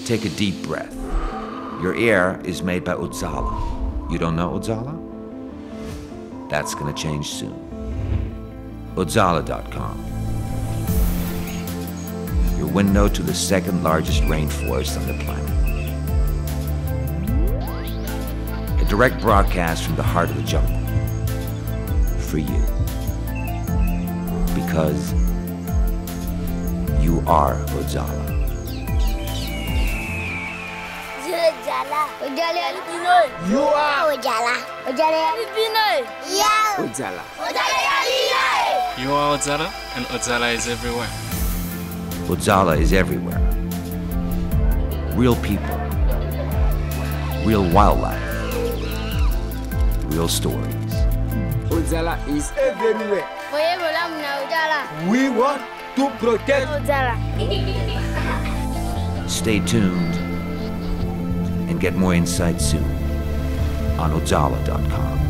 Take a deep breath. Your air is made by Odzala. You don't know Odzala? That's gonna change soon. Odzala.com. Your window to the second largest rainforest on the planet. A direct broadcast from the heart of the jungle. For you. Because you are Odzala. You are Odzala. Odzala. You are Odzala, and Odzala is everywhere. Odzala is everywhere. Real people. Real wildlife. Real stories. Odzala is everywhere. We want to protect Odzala. Stay tuned and get more insight soon on Odzala.com.